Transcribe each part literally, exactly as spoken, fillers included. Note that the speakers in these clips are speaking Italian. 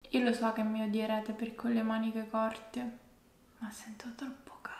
Io lo so che mi odierete per con le maniche corte, ma sento troppo caldo.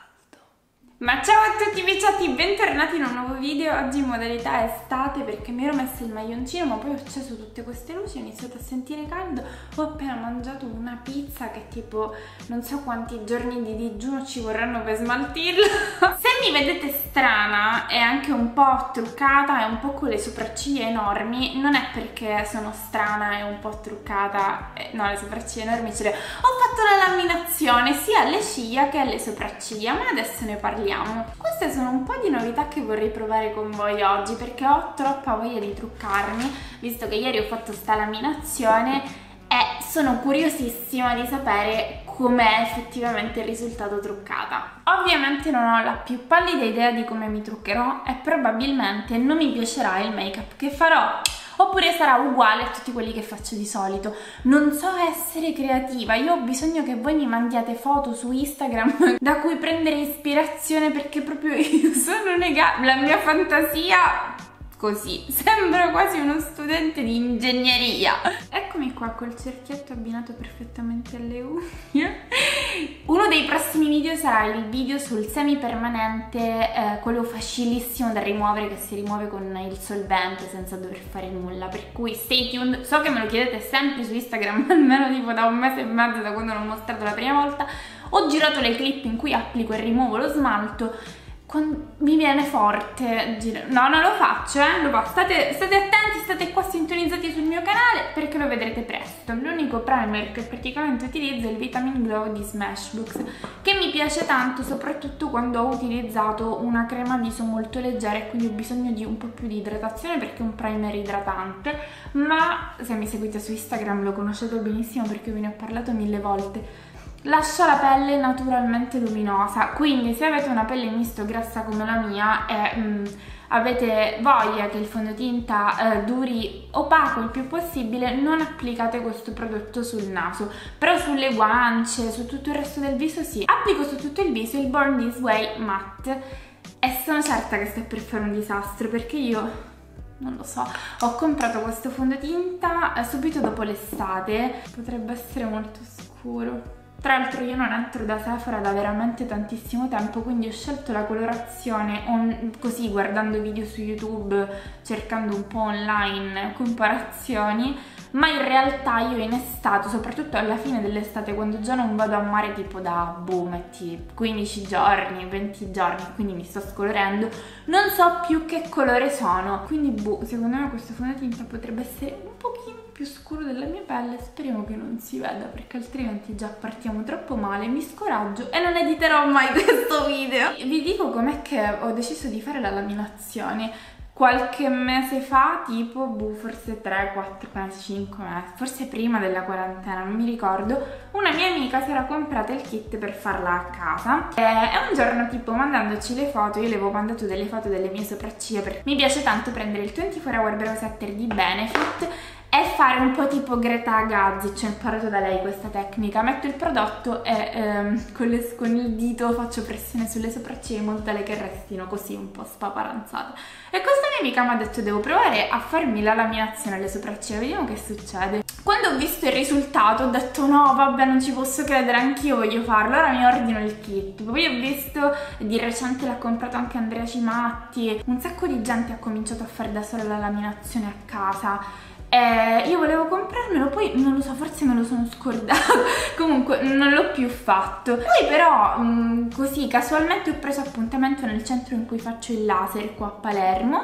Ma ciao a tutti picciotti, bentornati in un nuovo video. Oggi in modalità estate perché mi ero messo il maglioncino, ma poi ho acceso tutte queste luci, ho iniziato a sentire caldo. Ho appena mangiato una pizza che tipo non so quanti giorni di digiuno ci vorranno per smaltirla. Se mi vedete strana e anche un po' truccata e un po' con le sopracciglia enormi, non è perché sono strana e un po' truccata, eh, no, le sopracciglia enormi ce le ho. Ho fatto la laminazione sia alle ciglia che alle sopracciglia, ma adesso ne parliamo. Queste sono un po' di novità che vorrei provare con voi oggi perché ho troppa voglia di truccarmi, visto che ieri ho fatto sta laminazione e sono curiosissima di sapere com'è effettivamente il risultato truccata. Ovviamente non ho la più pallida idea di come mi truccherò e probabilmente non mi piacerà il make-up che farò, oppure sarà uguale a tutti quelli che faccio di solito. Non so essere creativa, io ho bisogno che voi mi mandiate foto su Instagram da cui prendere ispirazione, perché proprio io sono nega- la mia fantasia così, sembro quasi uno studente di ingegneria. Eccomi qua col cerchietto abbinato perfettamente alle unghie. Uno dei prossimi video sarà il video sul semipermanente, eh, quello facilissimo da rimuovere, che si rimuove con il solvente senza dover fare nulla, per cui stay tuned. So che me lo chiedete sempre su Instagram, almeno tipo da un mese e mezzo, da quando l'ho mostrato la prima volta. Ho girato le clip in cui applico e rimuovo lo smalto. Quando mi viene forte, no, non lo faccio, eh, lo faccio. State, state attenti, state qua sintonizzati sul mio canale perché lo vedrete presto. L'unico primer che praticamente utilizzo è il Vitamin Glow di Smashbox, che mi piace tanto, soprattutto quando ho utilizzato una crema viso molto leggera e quindi ho bisogno di un po' più di idratazione perché è un primer idratante, ma se mi seguite su Instagram lo conoscete benissimo perché ve ne ho parlato mille volte. Lascia la pelle naturalmente luminosa, quindi se avete una pelle misto grassa come la mia e mm, avete voglia che il fondotinta eh, duri opaco il più possibile, non applicate questo prodotto sul naso, però sulle guance, su tutto il resto del viso sì. Applico su tutto il viso il Born This Way Matte e sono certa che sto per fare un disastro perché io... non lo so, ho comprato questo fondotinta eh, subito dopo l'estate, potrebbe essere molto scuro. Tra l'altro io non entro da Sephora da veramente tantissimo tempo, quindi ho scelto la colorazione on, così guardando video su YouTube, cercando un po' online comparazioni, ma in realtà io in estate, soprattutto alla fine dell'estate, quando già non vado a mare tipo da, boh, metti quindici giorni, venti giorni, quindi mi sto scolorendo, non so più che colore sono, quindi boh, secondo me questo fondotinta potrebbe essere un pochino più scuro della mia pelle, speriamo che non si veda perché altrimenti già partiamo troppo male, mi scoraggio e non editerò mai questo video. Vi dico com'è che ho deciso di fare la laminazione. Qualche mese fa, tipo, boh, forse tre, quattro, cinque mesi, forse prima della quarantena, non mi ricordo, una mia amica si era comprata il kit per farla a casa e, e un giorno, tipo, mandandoci le foto, io le avevo mandato delle foto delle mie sopracciglia perché mi piace tanto prendere il ventiquattro hour Brow Setter di Benefit e fare un po' tipo Greta Gazzi, cioè ho imparato da lei questa tecnica. Metto il prodotto e ehm, con, le, con il dito faccio pressione sulle sopracciglia in modo tale che restino così un po' spaparanzate. E questa mia amica mi ha detto devo provare a farmi la laminazione alle sopracciglia, vediamo che succede. Quando ho visto il risultato ho detto no vabbè, non ci posso credere, anch'io voglio farlo, ora mi ordino il kit. Poi ho visto, di recente l'ha comprato anche Andrea Cimatti, un sacco di gente ha cominciato a fare da sola la laminazione a casa. Eh, io volevo comprarmelo, poi non lo so, forse me lo sono scordato, comunque non l'ho più fatto. Poi però mh, così casualmente ho preso appuntamento nel centro in cui faccio il laser qua a Palermo,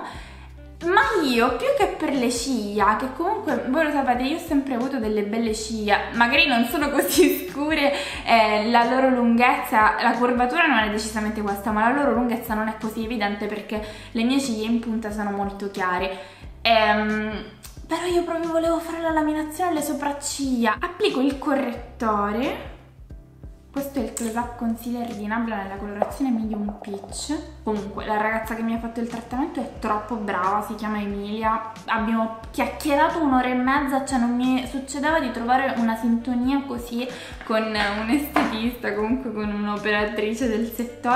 ma io più che per le ciglia, che comunque voi lo sapete, io ho sempre avuto delle belle ciglia, magari non sono così scure, eh, la loro lunghezza, la curvatura non è decisamente questa, ma la loro lunghezza non è così evidente perché le mie ciglia in punta sono molto chiare. Ehm... Però io proprio volevo fare la laminazione alle sopracciglia. Applico il correttore. Questo è il Close Up Concealer di Nabla nella colorazione Medium Peach. Comunque la ragazza che mi ha fatto il trattamento è troppo brava, si chiama Emilia. Abbiamo chiacchierato un'ora e mezza, cioè non mi succedeva di trovare una sintonia così con un estetista, comunque con un'operatrice del settore.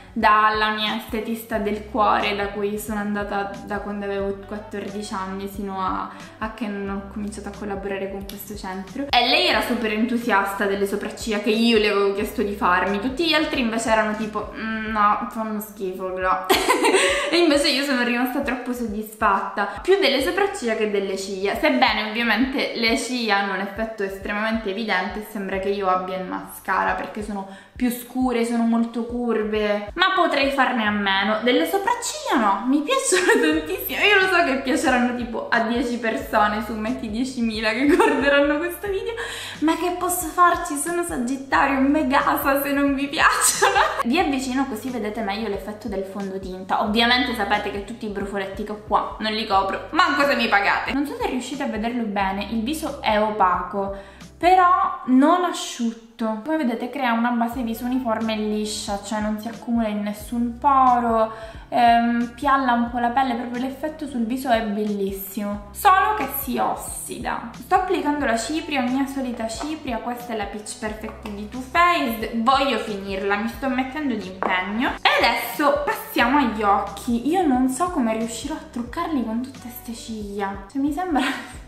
dalla mia estetista del cuore, da cui sono andata da quando avevo quattordici anni sino a, a che non ho cominciato a collaborare con questo centro. E lei era super entusiasta delle sopracciglia che io le avevo chiesto di farmi, tutti gli altri invece erano tipo mm, no, fanno schifo, no. E invece io sono rimasta troppo soddisfatta, più delle sopracciglia che delle ciglia, sebbene ovviamente le ciglia hanno un effetto estremamente evidente e sembra che io abbia il mascara perché sono più scure, sono molto curve, ma potrei farne a meno. Delle sopracciglia no, mi piacciono tantissimo. Io lo so che piaceranno tipo a dieci persone su metti diecimila che guarderanno questo video, ma che posso farci? Sono Sagittario, me gasa se non vi piacciono. Vi avvicino così vedete meglio l'effetto del fondotinta. Ovviamente sapete che tutti i brufoletti che ho qua non li copro, manco se mi pagate. Non so se riuscite a vederlo bene, il viso è opaco, però non asciutto. Come vedete crea una base viso uniforme e liscia, cioè non si accumula in nessun poro, ehm, pialla un po' la pelle, proprio l'effetto sul viso è bellissimo, solo che si ossida. Sto applicando la cipria, mia solita cipria, questa è la Peach Perfect di Too Faced, voglio finirla, mi sto mettendo di impegno. E adesso passiamo agli occhi. Io non so come riuscirò a truccarli con tutte queste ciglia, cioè mi sembra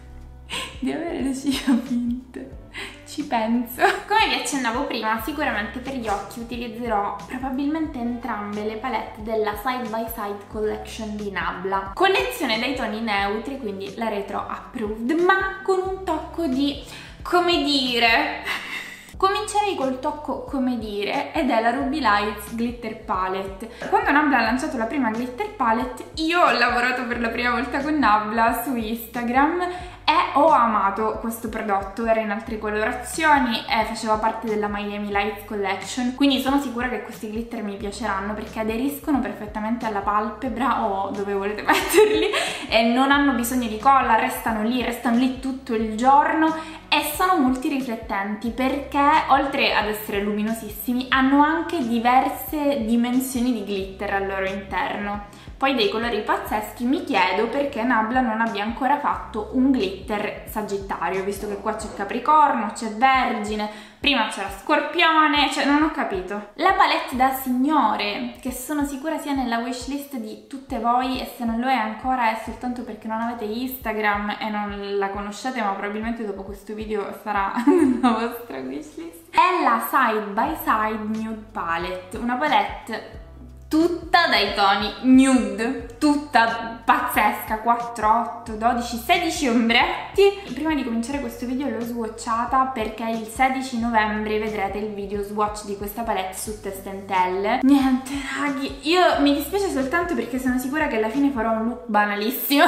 di avere le ciglia finte. Ci penso. Come vi accennavo prima, sicuramente per gli occhi utilizzerò probabilmente entrambe le palette della Side by Side Collection di Nabla. Collezione dai toni neutri, quindi la retro approved, ma con un tocco di, come dire... Comincerei col tocco come dire ed è la Ruby Lights Glitter Palette. Quando Nabla ha lanciato la prima Glitter Palette io ho lavorato per la prima volta con Nabla su Instagram e ho amato questo prodotto, era in altre colorazioni e faceva parte della Miami Lights Collection, quindi sono sicura che questi glitter mi piaceranno perché aderiscono perfettamente alla palpebra o dove volete metterli e non hanno bisogno di colla, restano lì, restano lì tutto il giorno e sono multiriflettenti perché oltre ad essere luminosissimi hanno anche diverse dimensioni di glitter al loro interno. Poi dei colori pazzeschi, mi chiedo perché Nabla non abbia ancora fatto un glitter Sagittario, visto che qua c'è Capricorno, c'è Vergine, prima c'era Scorpione, cioè non ho capito. La palette da signore, che sono sicura sia nella wishlist di tutte voi e se non lo è ancora è soltanto perché non avete Instagram e non la conoscete, ma probabilmente dopo questo video sarà nella vostra wishlist. È la Side by Side Nude Palette, una palette tutta dai toni nude, tutta pazzesca, quattro, otto, dodici, sedici ombretti. Prima di cominciare questo video l'ho swatchata perché il sedici novembre vedrete il video swatch di questa palette su Test and Tell. Niente raghi, io mi dispiace soltanto perché sono sicura che alla fine farò un look banalissimo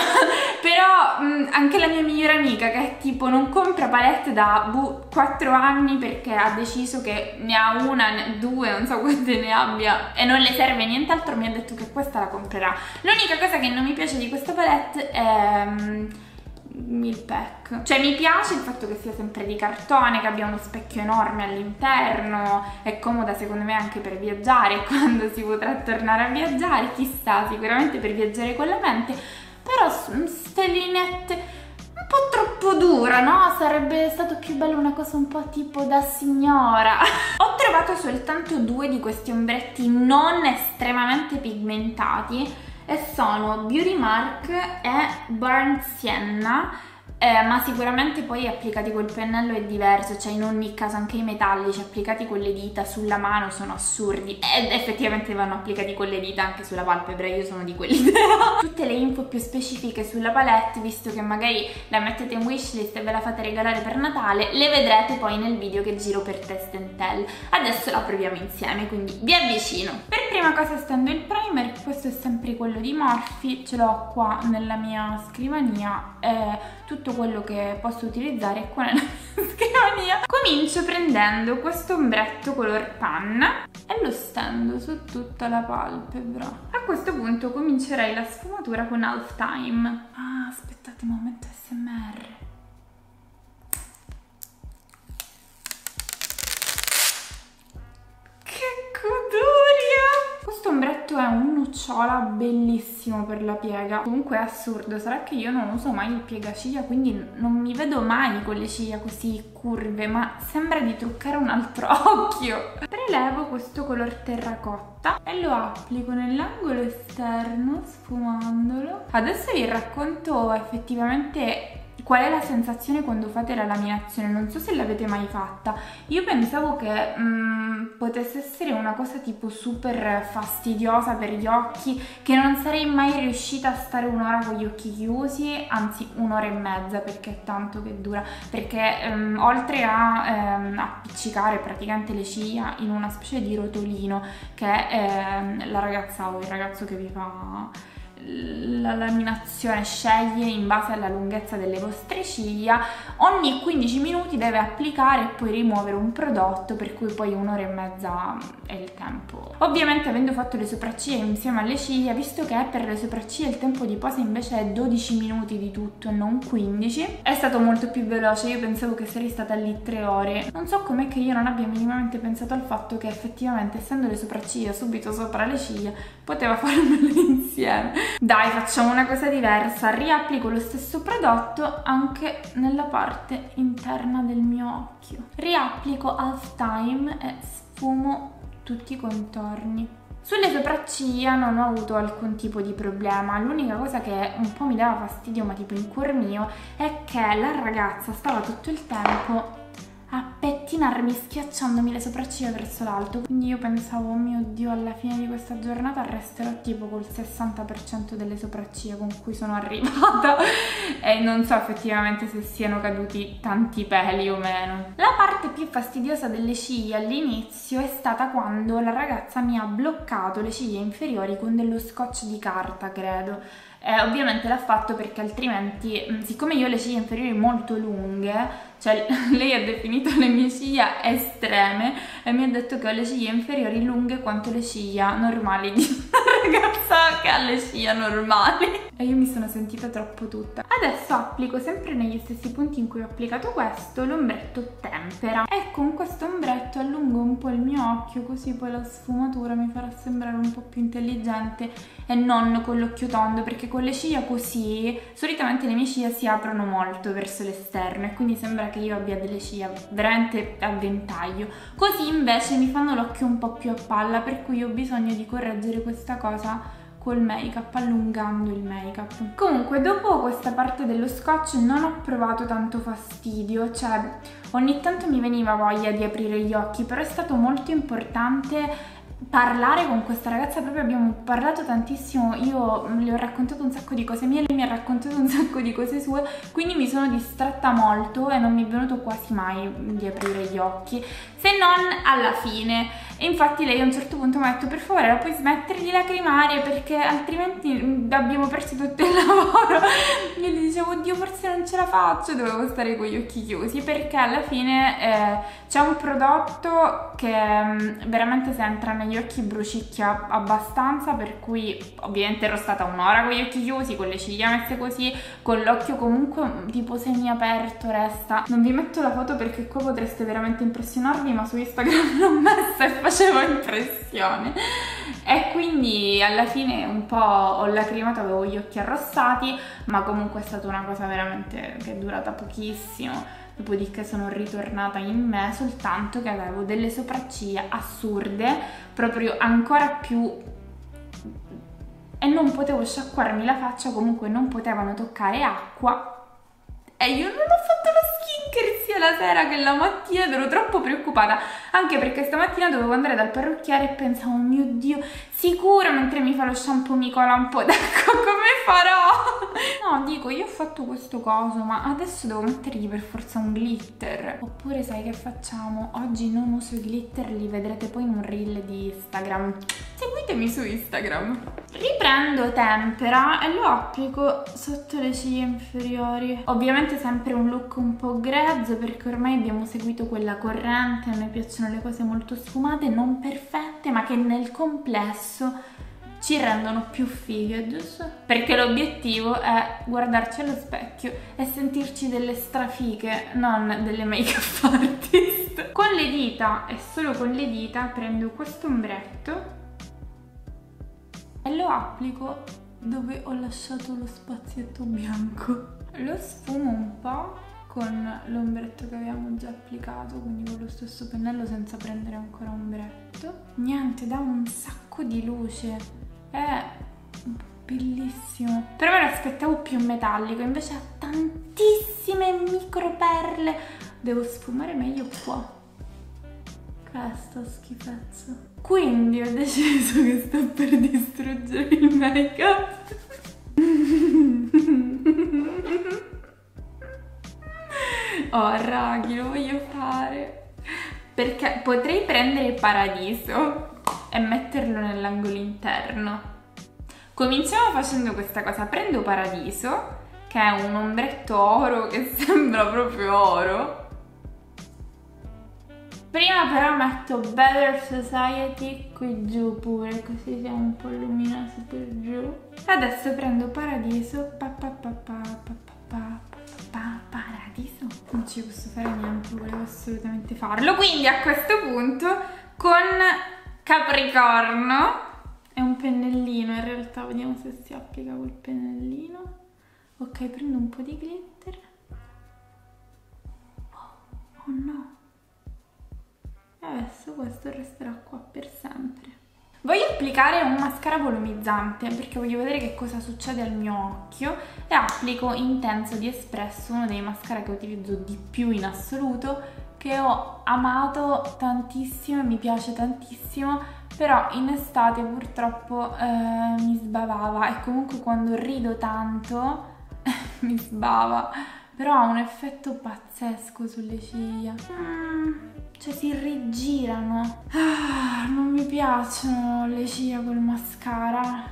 però mh, anche la mia migliore amica che tipo non compra palette da buh, quattro anni perché ha deciso che ne ha una, ne, due, non so quante ne abbia e non le serve nient'altro, mi ha detto che questa la comprerà. L'unica cosa che non mi piace di questa palette è um, il pack, cioè mi piace il fatto che sia sempre di cartone, che abbia uno specchio enorme all'interno, è comoda secondo me anche per viaggiare quando si potrà tornare a viaggiare, chissà, sicuramente per viaggiare con la mente, però ste lineette un po' troppo dura, no? Sarebbe stato più bello una cosa un po' tipo da signora. Ho trovato soltanto due di questi ombretti non estremamente pigmentati e sono Beauty Mark e Burnt Sienna, eh, ma sicuramente poi applicati col pennello è diverso, cioè in ogni caso anche i metallici applicati con le dita sulla mano sono assurdi ed effettivamente vanno applicati con le dita anche sulla palpebra, io sono di quell'idea. Tutte le info più specifiche sulla palette, visto che magari la mettete in wishlist e ve la fate regalare per Natale, le vedrete poi nel video che giro per Test and Tell. Adesso la proviamo insieme, quindi vi avvicino. Per prima cosa stendo il primer, questo è sempre quello di Morphe, ce l'ho qua nella mia scrivania, e tutto quello che posso utilizzare è qua nella mia scrivania. Comincio prendendo questo ombretto color panna e lo stendo su tutta la palpebra. A questo punto comincerei la sfumatura con Half Time. Ah, aspettate un momento, A S M R. Che goduria! Questo ombretto è un nocciola nocciola, bellissimo per la piega. Comunque è assurdo, sarà che io non uso mai il piegaciglia, quindi non mi vedo mai con le ciglia così curve, ma sembra di truccare un altro occhio. Prelevo questo color terracotta e lo applico nell'angolo esterno sfumandolo. Adesso vi racconto effettivamente qual è la sensazione quando fate la laminazione. Non so se l'avete mai fatta. Io pensavo che mh, potesse essere una cosa tipo super fastidiosa per gli occhi, che non sarei mai riuscita a stare un'ora con gli occhi chiusi, anzi un'ora e mezza, perché è tanto che dura, perché um, oltre a um, appiccicare praticamente le ciglia in una specie di rotolino che um, la ragazza o il ragazzo che vi fa la laminazione sceglie in base alla lunghezza delle vostre ciglia, ogni quindici minuti deve applicare e poi rimuovere un prodotto, per cui poi un'ora e mezza è il tempo. Ovviamente, avendo fatto le sopracciglia insieme alle ciglia, visto che per le sopracciglia il tempo di posa invece è dodici minuti di tutto e non quindici, è stato molto più veloce. Io pensavo che sarei stata lì tre ore. Non so com'è che io non abbia minimamente pensato al fatto che effettivamente, essendo le sopracciglia subito sopra le ciglia, poteva farmele insieme. Dai, facciamo una cosa diversa, riapplico lo stesso prodotto anche nella parte interna del mio occhio. Riapplico Half Time e sfumo tutti i contorni. Sulle sopracciglia non ho avuto alcun tipo di problema, l'unica cosa che un po' mi dava fastidio, ma tipo in cuor mio, è che la ragazza stava tutto il tempo a pettinarmi, schiacciandomi le sopracciglia verso l'alto. Quindi io pensavo, oh mio Dio, alla fine di questa giornata resterò tipo col sessanta per cento delle sopracciglia con cui sono arrivata e non so effettivamente se siano caduti tanti peli o meno. La parte più fastidiosa delle ciglia all'inizio è stata quando la ragazza mi ha bloccato le ciglia inferiori con dello scotch di carta, credo. Eh, ovviamente l'ha fatto perché altrimenti, siccome io ho le ciglia inferiori molto lunghe, cioè lei ha definito le mie ciglia estreme e mi ha detto che ho le ciglia inferiori lunghe quanto le ciglia normali di una ragazza che ha le ciglia normali. E io mi sono sentita troppo tutta. Adesso applico sempre negli stessi punti in cui ho applicato questo l'ombretto tempera e con questo ombretto allungo un po' il mio occhio, così poi la sfumatura mi farà sembrare un po' più intelligente e non con l'occhio tondo, perché con le ciglia così solitamente le mie ciglia si aprono molto verso l'esterno e quindi sembra che io abbia delle ciglia veramente a ventaglio. Così invece mi fanno l'occhio un po' più a palla, per cui ho bisogno di correggere questa cosa col make up, allungando il make up. Comunque, dopo questa parte dello scotch non ho provato tanto fastidio, cioè ogni tanto mi veniva voglia di aprire gli occhi, però è stato molto importante parlare con questa ragazza. Proprio abbiamo parlato tantissimo, io le ho raccontato un sacco di cose mie, lei mi ha raccontato un sacco di cose sue, quindi mi sono distratta molto e non mi è venuto quasi mai di aprire gli occhi, se non alla fine. E infatti lei a un certo punto mi ha detto: per favore, la puoi smettere di lacrimare perché altrimenti abbiamo perso tutto il lavoro. Io gli dicevo: oddio, forse non ce la faccio, dovevo stare con gli occhi chiusi, perché alla fine eh, c'è un prodotto che mh, veramente se entra negli occhi brucicchia abbastanza, per cui ovviamente ero stata un'ora con gli occhi chiusi, con le ciglia messe così, con l'occhio comunque tipo semi aperto resta. Non vi metto la foto perché qua potreste veramente impressionarvi, ma su Instagram l'ho messa e facevo impressione. E quindi alla fine un po' ho lacrimato, avevo gli occhi arrossati, ma comunque è stata una cosa veramente che è durata pochissimo. Dopodiché sono ritornata in me, soltanto che avevo delle sopracciglia assurde, proprio ancora più, e non potevo sciacquarmi la faccia, comunque non potevano toccare acqua. E io non ho fatto lo skincare sia la sera che la mattina ed ero troppo preoccupata, anche perché stamattina dovevo andare dal parrucchiere e pensavo: oh mio Dio, sicuro mentre mi fa lo shampoo mi cola un po' d'acqua, come farò? No, dico, io ho fatto questo coso, ma adesso devo mettergli per forza un glitter. Oppure sai che facciamo? Oggi non uso i glitter, li vedrete poi in un reel di Instagram. Seguitemi su Instagram. Riprendo tempera e lo applico sotto le ciglia inferiori. Ovviamente sempre un look un po' grezzo, perché ormai abbiamo seguito quella corrente. A me piacciono le cose molto sfumate, non perfette, ma che nel complesso ci rendono più fighe, giusto? Perché l'obiettivo è guardarci allo specchio e sentirci delle strafighe, non delle make-up artist. Con le dita, e solo con le dita, prendo questo ombretto e lo applico dove ho lasciato lo spazietto bianco. Lo sfumo un po' con l'ombretto che avevamo già applicato, quindi con lo stesso pennello senza prendere ancora ombretto. Niente, dà un sacco di luce, è bellissimo. Però me lo aspettavo più metallico, invece ha tantissime micro perle. Devo sfumare meglio qua. Che è sta schifezza. Quindi ho deciso che sto per distruggere il make-up. Oh raghi, lo voglio fare perché potrei prendere Paradiso e metterlo nell'angolo interno. Cominciamo facendo questa cosa. Prendo Paradiso, che è un ombretto oro che sembra proprio oro. Prima però metto Better Society qui giù pure, così siamo un po' luminosi per giù. Adesso prendo Paradiso, pa pa pa pa pa pa pa pa Paradiso. Non ci posso fare niente, volevo assolutamente farlo. Quindi a questo punto con Capricorno è un pennellino, in realtà vediamo se si applica col pennellino. Ok, prendo un po' di glitter. Oh, oh no. Adesso questo resterà qua per sempre. Voglio applicare un mascara volumizzante perché voglio vedere che cosa succede al mio occhio e applico Intenso di Espresso, uno dei mascara che utilizzo di più in assoluto, che ho amato tantissimo e mi piace tantissimo, però in estate purtroppo eh, mi sbavava e comunque quando rido tanto mi sbava, però ha un effetto pazzesco sulle ciglia. Mm. Cioè si rigirano. Ah, non mi piacciono le ciglia col mascara.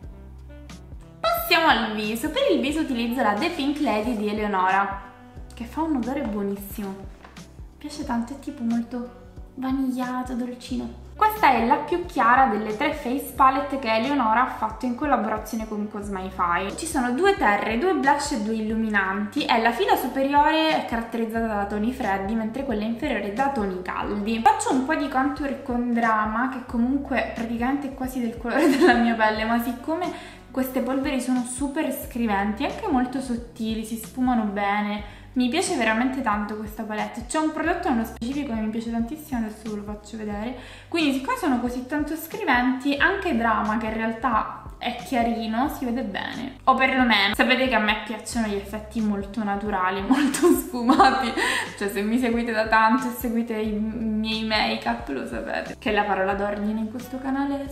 Passiamo al viso. Per il viso utilizzo la The Pink Lady di Eleonora, che fa un odore buonissimo. Mi piace tanto, è tipo molto vanigliato, dolcino. Questa è la più chiara delle tre face palette che Eleonora ha fatto in collaborazione con Cosmify. Ci sono due terre, due blush e due illuminanti e la fila superiore è caratterizzata da toni freddi, mentre quella inferiore da toni caldi. Faccio un po' di contour con Drama, che comunque praticamente è quasi del colore della mia pelle, ma siccome queste polveri sono super scriventi, anche molto sottili, si sfumano bene, mi piace veramente tanto questa palette. C'è un prodotto nello specifico che mi piace tantissimo, adesso ve lo faccio vedere. Quindi siccome sono così tanto scriventi, anche Drama, che in realtà è chiarino, si vede bene. O perlomeno, sapete che a me piacciono gli effetti molto naturali, molto sfumati. Cioè se mi seguite da tanto e seguite i miei make-up lo sapete che la parola d'ordine in questo canale è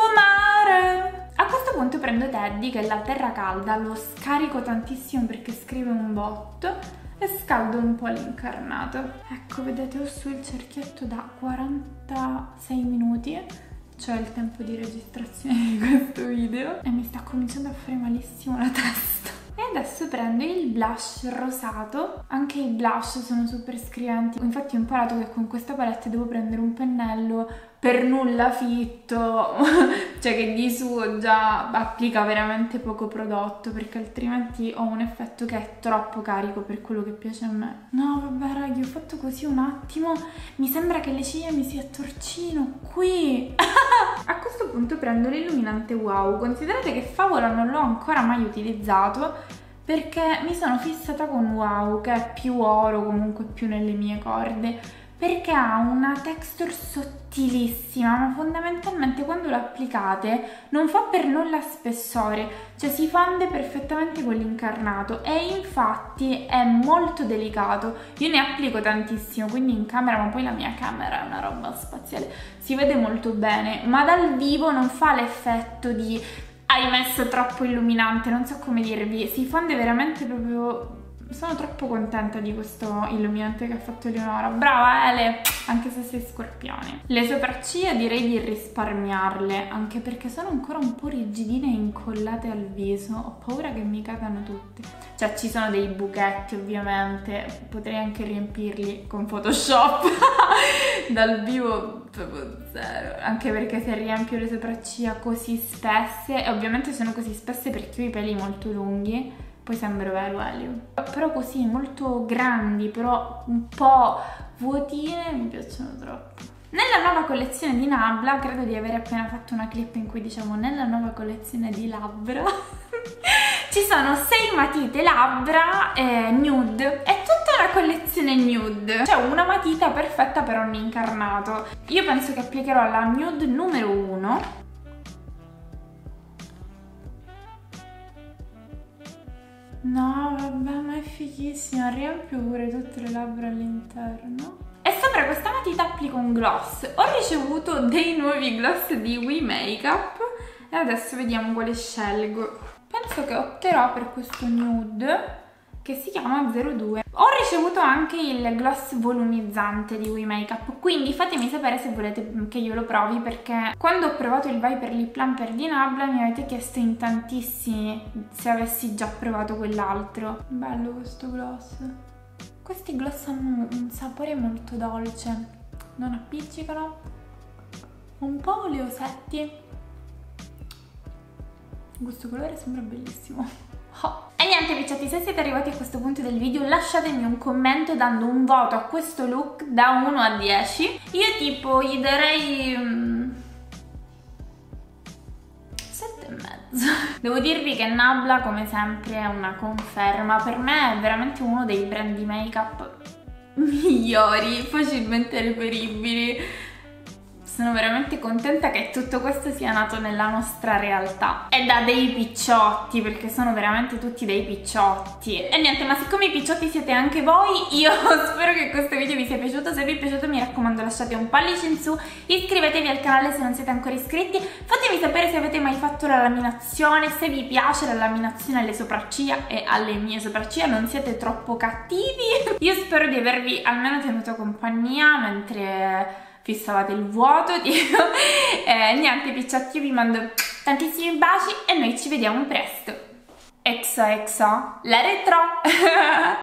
sfumare. A questo punto prendo Teddy, che è la terra calda, lo scarico tantissimo perché scrive un botto e scaldo un po' l'incarnato. Ecco, vedete, ho su il cerchietto da quarantasei minuti, cioè il tempo di registrazione di questo video, e mi sta cominciando a fare malissimo la testa. E adesso prendo il blush rosato. Anche i blush sono super scriventi, infatti ho imparato che con questa palette devo prendere un pennello per nulla fitto, cioè che di suo già applica veramente poco prodotto, perché altrimenti ho un effetto che è troppo carico per quello che piace a me. No vabbè ragazzi, ho fatto così un attimo, mi sembra che le ciglia mi si attorcino qui. A questo punto prendo l'illuminante Wow. Considerate che Favola non l'ho ancora mai utilizzato perché mi sono fissata con Wow, che è più oro, comunque più nelle mie corde, perché ha una texture sottilissima, ma fondamentalmente quando lo applicate non fa per nulla spessore, cioè si fonde perfettamente con l'incarnato e infatti è molto delicato. Io ne applico tantissimo, quindi in camera, ma poi la mia camera è una roba spaziale, si vede molto bene, ma dal vivo non fa l'effetto di hai messo troppo illuminante, non so come dirvi, si fonde veramente proprio. Sono troppo contenta di questo illuminante che ha fatto Eleonora. Brava Ele, anche se sei scorpione. Le sopracciglia direi di risparmiarle, anche perché sono ancora un po' rigidine e incollate al viso. Ho paura che mi cadano tutte. Cioè ci sono dei buchetti ovviamente, potrei anche riempirli con Photoshop. Dal vivo proprio zero. Anche perché se riempio le sopracciglia così spesse, e ovviamente sono così spesse perché ho i peli molto lunghi, poi sembro vero Elio. Però così molto grandi, però un po' vuotine, mi piacciono troppo. Nella nuova collezione di Nabla, credo di aver appena fatto una clip in cui diciamo nella nuova collezione di labbra ci sono sei matite labbra eh, nude, è tutta una collezione nude, cioè una matita perfetta per ogni incarnato. Io penso che applicherò la nude numero uno. No, vabbè, ma è fighissima, riempio pure tutte le labbra all'interno. E sopra questa matita applico un gloss. Ho ricevuto dei nuovi gloss di We Makeup e adesso vediamo quale scelgo. Penso che opterò per questo nude che si chiama zero due. Ho ricevuto anche il gloss volumizzante di We Makeup, quindi fatemi sapere se volete che io lo provi, perché quando ho provato il Viper Lip Plumper di Nabla mi avete chiesto in tantissimi se avessi già provato quell'altro. Bello questo gloss. Questi gloss hanno un sapore molto dolce, non appiccicano, un po' oleosetti. Questo colore sembra bellissimo. Oh. E niente picciotti, se siete arrivati a questo punto del video lasciatemi un commento dando un voto a questo look da uno a dieci. Io tipo gli darei um, sette e mezzo. Devo dirvi che Nabla come sempre è una conferma, per me è veramente uno dei brand di make-up migliori, facilmente reperibili. Sono veramente contenta che tutto questo sia nato nella nostra realtà e da dei picciotti, perché sono veramente tutti dei picciotti. E niente, ma siccome i picciotti siete anche voi, io spero che questo video vi sia piaciuto. Se vi è piaciuto mi raccomando lasciate un pollice in su, iscrivetevi al canale se non siete ancora iscritti, fatemi sapere se avete mai fatto la laminazione, se vi piace la laminazione alle sopracciglia e alle mie sopracciglia, non siete troppo cattivi. Io spero di avervi almeno tenuto compagnia mentre fissavate il vuoto, tipo. eh, niente picciotti, io vi mando tantissimi baci e noi ci vediamo presto. Exo exo, la retro!